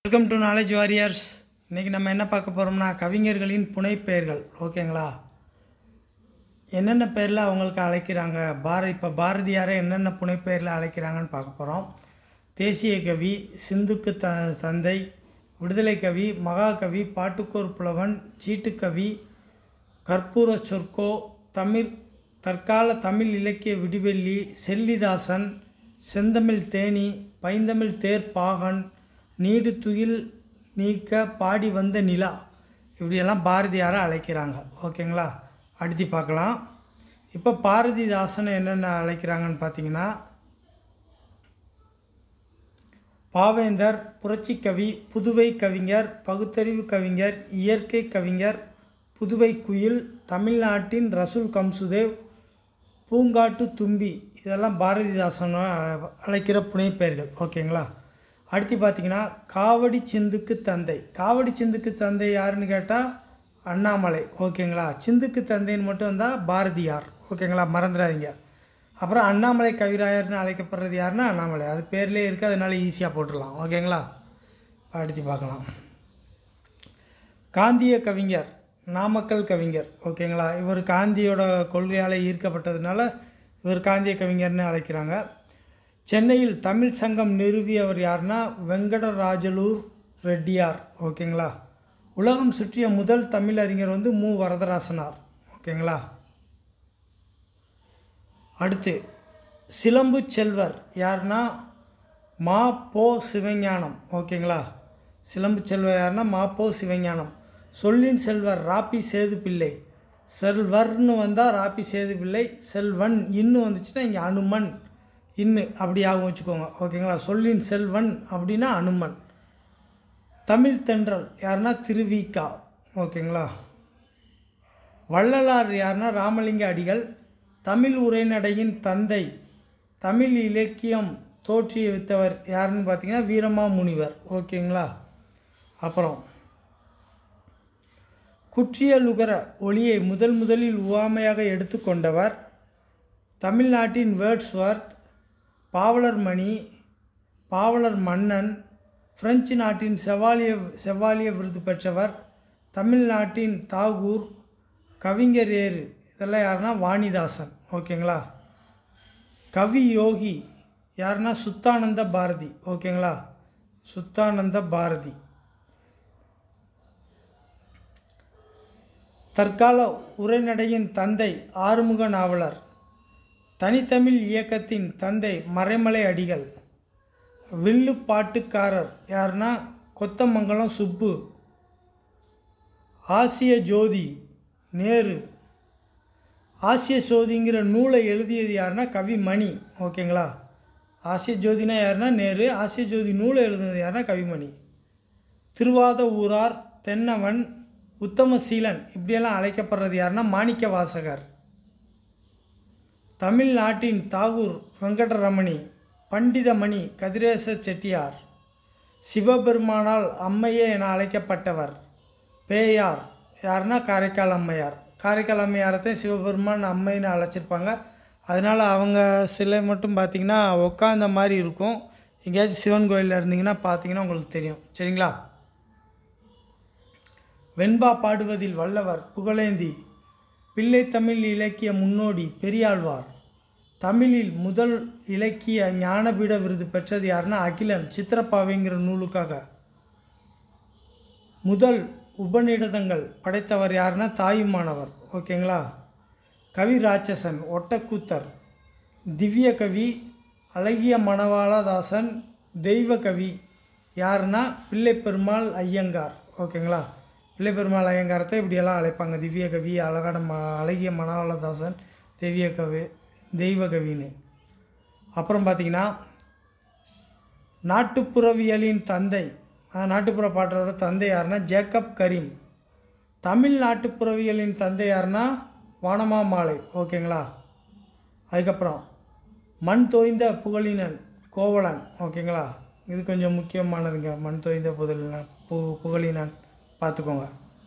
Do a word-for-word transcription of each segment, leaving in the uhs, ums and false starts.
Welcome to knowledge warriors. இன்றைக்கி நம்ம என்ன பார்க்க போகிறோம்னா கவிஞர்களின் புனைப்பெயர்கள். ஓகேங்களா? என்னென்ன பேரில் அவங்களுக்கு அழைக்கிறாங்க, பார இப்போ பாரதியாரை என்னென்ன புனைப்பெயரில் அழைக்கிறாங்கன்னு பார்க்க போகிறோம். தேசிய கவி, சிந்துக்கு த தந்தை, விடுதலை கவி, மகாகவி, பாட்டுக்கோர் புலவன், சீட்டுக்கவி, கற்பூர சொற்கோ, தமிழ் தற்கால தமிழ் இலக்கிய விடிவெள்ளி, செல்லிதாசன், செந்தமிழ் தேனி, பைந்தமிழ் தேர்ப்பாகன், நீடு துயில் நீக்க பாடி வந்த நிலா, இப்படியெல்லாம் பாரதியாரை அழைக்கிறாங்க. ஓகேங்களா? அடுத்து பார்க்கலாம். இப்போ பாரதிதாசனை என்னென்ன அழைக்கிறாங்கன்னு பார்த்தீங்கன்னா, பாவேந்தர், புரட்சி கவி, புதுவை கவிஞர், பகுத்தறிவு கவிஞர், இயற்கை கவிஞர், புதுவை குயில், தமிழ்நாட்டின் ரசூல் கம்சுதேவ், பூங்காட்டு தும்பி, இதெல்லாம் பாரதிதாசனை அழைக்கிற புனைப்பெயர்கள். ஓகேங்களா? அடுத்து பார்த்திங்கன்னா காவடி சிந்துக்கு தந்தை. காவடி சிந்துக்கு தந்தை யாருன்னு கேட்டால் அண்ணாமலை. ஓகேங்களா? சிந்துக்கு தந்தைன்னு மட்டும் வந்தால் பாரதியார். ஓகேங்களா? மறந்துடாதீங்க. அப்புறம் அண்ணாமலை கவிராயர்னு அழைக்கப்படுறது யாருன்னா அண்ணாமலை. அது பேர்லேயே இருக்குது, அதனால ஈஸியாக போட்டுடலாம். ஓகேங்களா? அடுத்து பார்க்கலாம். காந்திய கவிஞர், நாமக்கல் கவிஞர். ஓகேங்களா? இவர் காந்தியோட கொள்கையால் ஈர்க்கப்பட்டதுனால இவர் காந்திய கவிஞர்னு அழைக்கிறாங்க. சென்னையில் தமிழ் சங்கம் நிறுவியவர் யாருன்னா வெங்கடராஜலூர் ரெட்டியார். ஓகேங்களா? உலகம் சுற்றிய முதல் தமிழ் அறிஞர் வந்து மு வரதராசனார். ஓகேங்களா? அடுத்து சிலம்பு செல்வர் யாருன்னா மா போ சிவஞானம். ஓகேங்களா? சிலம்பு செல்வர் யாருன்னா மா போ சிவஞானம். சொல்லின் செல்வர் ராப்பி சேது பிள்ளை. செல்வர்னு வந்தால் ராப்பி சேது பிள்ளை, செல்வன் இன்னும் வந்துச்சுன்னா இங்கே அனுமன் இன்னு அப்படி ஆகும் வச்சுக்கோங்க. ஓகேங்களா? சொல்லின் செல்வன் அப்படின்னா அனுமன். தமிழ் தென்றல் யாருன்னா திருவிக்கா. ஓகேங்களா? வள்ளலார் யாருன்னா ராமலிங்க அடிகள். தமிழ் உரைநடையின் தந்தை, தமிழ் இலக்கியம் தோற்றுவித்தவர் யாருன்னு பார்த்தீங்கன்னா வீரமாமுனிவர். ஓகேங்களா? அப்புறம் குற்றியலுகர ஒளியை முதல் முதலில் உவமையாக எடுத்துக்கொண்டவர் தமிழ்நாட்டின் வேர்ட்ஸ்வர்த், பாவலர் மணி, பாவலர் மன்னன், பிரெஞ்சு நாட்டின் செவாலிய செவாலிய விருது பெற்றவர் தமிழ்நாட்டின் தாகூர், கவிஞர் ஏறு, இதெல்லாம் யாருன்னா வாணிதாசன். ஓகேங்களா? கவி யோகி யாருன்னா சுத்தானந்த பாரதி. ஓகேங்களா? சுத்தானந்த பாரதி. தற்கால உரைநடையின் தந்தை ஆறுமுக நாவலர். தனித்தமிழ் இயக்கத்தின் தந்தை மறைமலை அடிகள். வில்லு பாட்டுக்காரர் யாருன்னா கொத்தமங்கலம் சுப்பு. ஆசிய ஜோதி நேரு. ஆசிய ஜோதிங்கிற நூலை எழுதியது யாருன்னா கவி மணி. ஓகேங்களா? ஆசிய ஜோதினா யாருன்னா நேரு, ஆசிய ஜோதி நூலை எழுதினது யாருன்னா கவிமணி. திருவாத ஊரார், தென்னவன், உத்தமசீலன், இப்படியெல்லாம் அழைக்கப்படுறது யாருன்னா மாணிக்க வாசகர். தமிழ்நாட்டின் தாகூர் வெங்கடரமணி. பண்டிதமணி கதிரேச செட்டியார். சிவபெருமானால் அம்மையே என அழைக்கப்பட்டவர் பேயார் யாருன்னா காரைக்கால் அம்மையார். காரைக்கால் அம்மையாரத்தை சிவபெருமான் அம்மைன்னு அழைச்சிருப்பாங்க. அதனால் அவங்க சிலை மட்டும் பார்த்திங்கன்னா உட்காந்த மாதிரி இருக்கும். எங்கேயாச்சும் சிவன் கோயிலில் இருந்தீங்கன்னா பார்த்தீங்கன்னா உங்களுக்கு தெரியும். சரிங்களா? வெண்பா பாடுவதில் வல்லவர் புகழேந்தி. பிள்ளைத்தமிழ் இலக்கிய முன்னோடி பெரியாழ்வார். தமிழில் முதல் இலக்கிய ஞானபீட விருது பெற்றது யாருன்னா அகிலன், சித்திரப்பாவைங்கிற நூலுக்காக. முதல் உபநிடதங்கள் படைத்தவர் யாருன்னா தாயுமானவர். ஓகேங்களா? கவி ராட்சசன், ஒட்டக்கூத்தர். திவ்ய கவி அழகிய மணவாளதாசன். தெய்வ கவி யாருன்னா பிள்ளை பெருமாள் ஐயங்கார். ஓகேங்களா? பிள்ளை பெருமாள் ஐயங்காரத்தை இப்படியெல்லாம் அழைப்பாங்க. திவ்ய கவி, அழகான ம அழகிய மணவாளதாசன், தெய்வ கவி, தெய்வ கவின்னு. அப்புறம் பார்த்திங்கன்னா நாட்டுப்புறவியலின் தந்தை, நாட்டுப்புற பாட்டரோட தந்தை யாருன்னா ஜேக்கப் கரீம். தமிழ் நாட்டுப்புறவியலின் தந்தை யாருன்னா வானமா மாலை. ஓகேங்களா? அதுக்கப்புறம் மண் தோய்ந்த புகழினன் கோவலன். ஓகேங்களா? இது கொஞ்சம் முக்கியமானதுங்க. மண் தோய்ந்த புகழினன் பு புகழினன் பார்த்துக்கோங்க.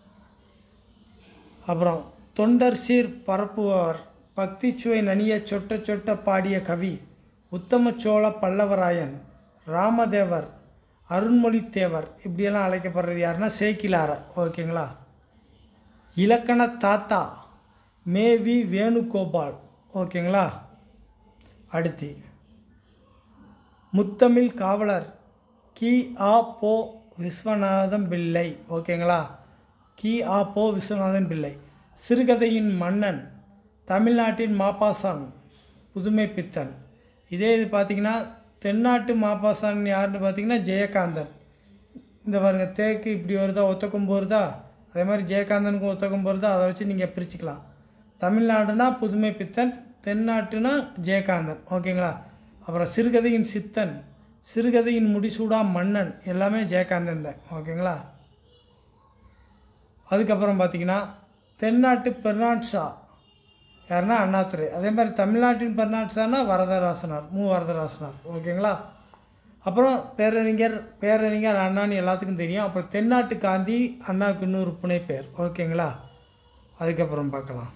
அப்புறம் தொண்டர் சீர் பரப்புபவர், பக்தி சுவை நனிய சொட்ட சொட்ட பாடிய கவி உத்தம சோழ பல்லவராயன். ராமதேவர் அருண்மொழித்தேவர் இப்படியெல்லாம் அழைக்கப்படுறது யாருன்னா சேக்கிலார. ஓகேங்களா. இலக்கண தாத்தா மேவி வேணுகோபால். ஓகேங்களா. அடுத்து முத்தமிழ் காவலர் கி ஆ போ விஸ்வநாதம் பிள்ளை. ஓகேங்களா. கி ஆ போ விஸ்வநாதன் பிள்ளை. சிறுகதையின் மன்னன் தமிழ்நாட்டின் மாப்பாசான் புதுமை பித்தன். இதே இது பார்த்திங்கன்னா தென்னாட்டு மாப்பாசான் யாருன்னு பார்த்திங்கன்னா ஜெயகாந்தன். இந்த பாருங்க தேக்கு இப்படி வருதா, ஒத்த கொம்பு வருதா, அதே மாதிரி ஜெயகாந்தனுக்கும் ஒத்த கொம்பு வருதா, அதை வச்சு நீங்கள் பிரிச்சுக்கலாம். தமிழ்நாடுனா புதுமை பித்தன், தென்னாட்டுனா ஜெயகாந்தன். ஓகேங்களா. அப்புறம் சிறுகதையின் சித்தன், சிறுகதையின் முடிசூடா மன்னன் எல்லாமே ஜெயகாந்தன் தான். ஓகேங்களா. அதுக்கப்புறம் பார்த்திங்கன்னா தென்னாட்டு பெர்னாட் ஷா யாருன்னா அண்ணாதுரை. அதே மாதிரி தமிழ்நாட்டின் பெர்னாட் ஷானா வரதராசனார், மு வரதராசனார். ஓகேங்களா. அப்புறம் பேரறிஞர் பேரறிஞர் அண்ணான்னு எல்லாத்துக்கும் தெரியும். அப்புறம் தென்னாட்டு காந்தி அண்ணாவுக்கு இன்னொரு புனை பெயர். ஓகேங்களா. அதுக்கப்புறம் பார்க்கலாம்.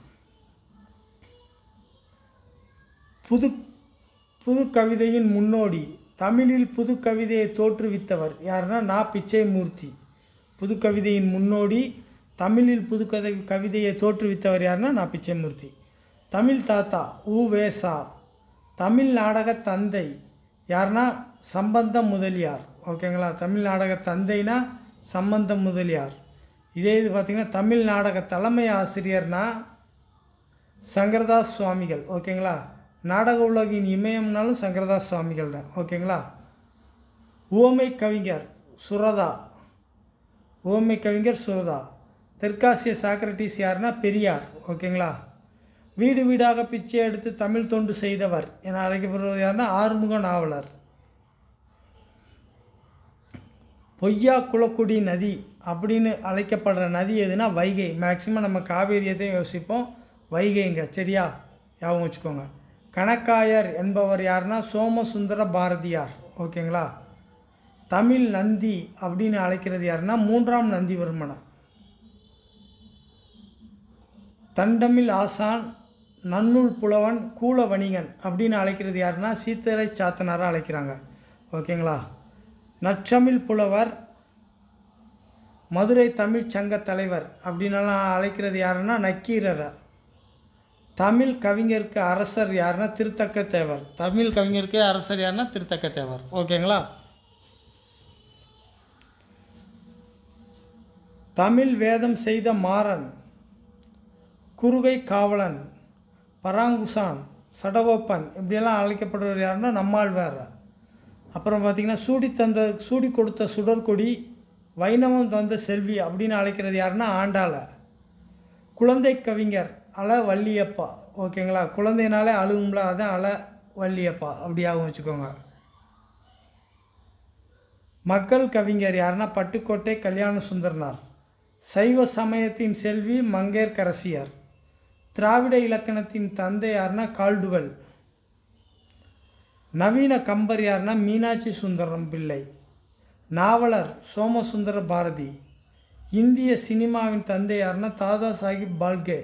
புது புது கவிதையின் முன்னோடி, தமிழில் புது கவிதையை தோற்றுவித்தவர் யாருன்னா நா பிச்சைமூர்த்தி. புது கவிதையின் முன்னோடி, தமிழில் புது கதை கவிதையை தோற்றுவித்தவர் யாருன்னா நா பிச்சைமூர்த்தி. தமிழ் தாத்தா உ வே சா. தமிழ் நாடக தந்தை யாருன்னா சம்பந்தம் முதலியார். ஓகேங்களா. தமிழ் நாடக தந்தைனா சம்பந்தம் முதலியார். இதே இது பார்த்திங்கன்னா தமிழ் நாடக தலைமை ஆசிரியர்னா சங்கரதாஸ் சுவாமிகள். ஓகேங்களா. நாடக உலகின் இமயம்னாலும் சங்கரதாஸ் சுவாமிகள் தான். ஓகேங்களா. உவமை கவிஞர் சுரதா. உவமை கவிஞர் சுரதா. தெற்காசிய சாக்ரட்டிஸ் யாருன்னா பெரியார். ஓகேங்களா. வீடு வீடாக பிச்சை எடுத்து தமிழ் தொண்டு செய்தவர் என அழைக்கப்படுவது யாருன்னா ஆறுமுக நாவலர். பொய்யா குளக்குடி நதி அப்படின்னு அழைக்கப்படுற நதி எதுனா வைகை. மேக்சிமம் நம்ம காவேரியத்தையும் யோசிப்போம், வைகைங்க. சரியா, ஞாபகம் வச்சுக்கோங்க. கணக்காயர் என்பவர் யாருன்னா சோமசுந்தர பாரதியார். ஓகேங்களா. தமிழ் நந்தி அப்படின்னு அழைக்கிறது யாருன்னா மூன்றாம் நந்திவர்மனை. தண்டமிழ் ஆசான் நன்னூல் புலவன் கூல வணிகன் அப்படின்னு அழைக்கிறது யாருன்னா சீத்தலை சாத்தனாராக அழைக்கிறாங்க. ஓகேங்களா. நற்றமிழ் புலவர் மதுரை தமிழ் சங்க தலைவர் அப்படின்னலாம் அழைக்கிறது யாருன்னா நக்கீரரை. தமிழ் கவிஞருக்கு அரசர் யாருன்னா திருத்தக்க தேவர். தமிழ் கவிஞருக்கு அரசர் யாருன்னா திருத்தக்க தேவர். ஓகேங்களா. தமிழ் வேதம் செய்த மாறன், குறுகை காவலன், பராங்குசான், சடகோப்பன் இப்படியெல்லாம் அழைக்கப்படுவர் யாருன்னா நம்மாழ்வார். அப்புறம் பார்த்திங்கன்னா சூடி தந்த சூடி கொடுத்த சுடற்கொடி, வைணவம் தந்த செல்வி அப்படின்னு அழைக்கிறது யாருன்னா ஆண்டாள. குழந்தை கவிஞர் அல வள்ளியப்பா. ஓகேங்களா. குழந்தைனாலே அழுகும்ல, அதான் அல வள்ளியப்பா அப்படியாகவும் வச்சுக்கோங்க. மக்கள் கவிஞர் யாருன்னா பட்டுக்கோட்டை கல்யாண சுந்தரனார். சைவ சமயத்தின் செல்வி மங்கையர்க்கரசியார். திராவிட இலக்கணத்தின் தந்தை யாருன்னா கால்டுவெல். நவீன கம்பர் யாருன்னா மீனாட்சி சுந்தரம் பிள்ளை. நாவலர் சோமசுந்தர பாரதி. இந்திய சினிமாவின் தந்தை யாருன்னா தாதா சாஹிப் பால்கே.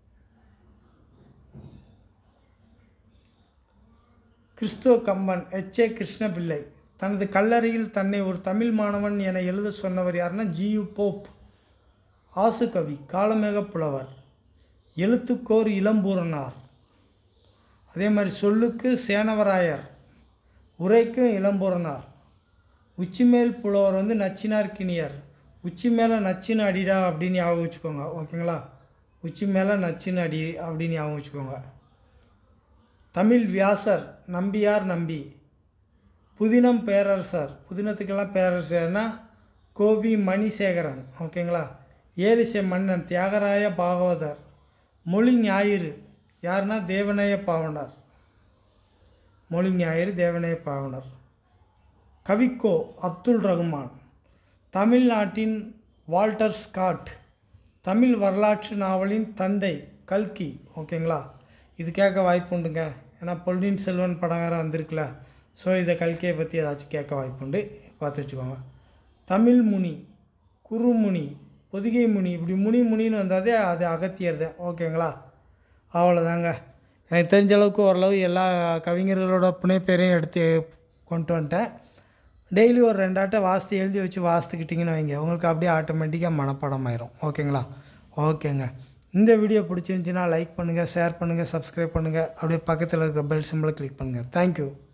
கிறிஸ்துவ கம்பன் எச் ஏ கிருஷ்ண பிள்ளை. தனது கல்லறையில் தன்னை ஒரு தமிழ் மாணவன் என எழுத சொன்னவர் யாருன்னா ஜியு போப். ஆசுகவி காலமேக புலவர். எழுத்துக்கோர் இளம்பூரனார். அதே மாதிரி சொல்லுக்கு சேனவராயர், உரைக்கு இளம்பூரனார். உச்சிமேல் புலவர் வந்து நச்சினார் கிணியர். உச்சி மேலே நச்சின்னு அடிடா அப்படின்னு ஞாபகம் வச்சுக்கோங்க. ஓகேங்களா. உச்சி மேலே நச்சின்னு அடி அப்படின்னு ஞாபகம் வச்சுக்கோங்க. தமிழ் வியாசர் நம்பியார் நம்பி. புதினம் பேரரசர், புதினத்துக்கெல்லாம் பேரரசர்னா கோவி மணிசேகரன். ஓகேங்களா. ஏலிசை மன்னன் தியாகராய பாகவதர். மொழி ஞாயிறு யாருன்னா தேவநேய பாவனர். மொழி ஞாயிறு தேவநேய பாவனர். கவிக்கோ அப்துல் ரகுமான். தமிழ்நாட்டின் வால்டர் ஸ்காட். தமிழ் வரலாற்று நாவலின் தந்தை கல்கி. ஓகேங்களா. இது கேட்க வாய்ப்பு உண்டுங்க, ஏன்னா பொன்னியின் செல்வன் படம் வேறு வந்திருக்குல்ல. ஸோ இதை கல்கியை பற்றி ஏதாச்சும் கேட்க வாய்ப்புண்டு, பார்த்து வச்சுக்கோங்க. தமிழ் முனி, குருமுனி, பொதிகை முனி, இப்படி முனி முனின்னு வந்தாதே அது அகத்தியர் தான். ஓகேங்களா. அவ்வளோதாங்க. எனக்கு தெரிஞ்ச அளவுக்கு ஓரளவு எல்லா கவிஞர்களோட புனைப்பெயரையும் எடுத்து கொண்டு வந்துட்டேன். டெய்லி ஒரு ரெண்டாட்டை வாஸ்து எழுதி வச்சு வாஸ்துக்கிட்டிங்கன்னு வைங்க, உங்களுக்கு அப்படியே ஆட்டோமேட்டிக்காக மனப்பாடம் ஆயிரும். ஓகேங்களா? ஓகேங்க. இந்த வீடியோ பிடிச்சிருந்துச்சின்னா லைக் பண்ணுங்கள், ஷேர் பண்ணுங்கள், சப்ஸ்கிரைப் பண்ணுங்கள். அப்படியே பக்கத்தில் இருக்க பெல் சிம்பிளை கிளிக் பண்ணுங்கள். தேங்க்யூ.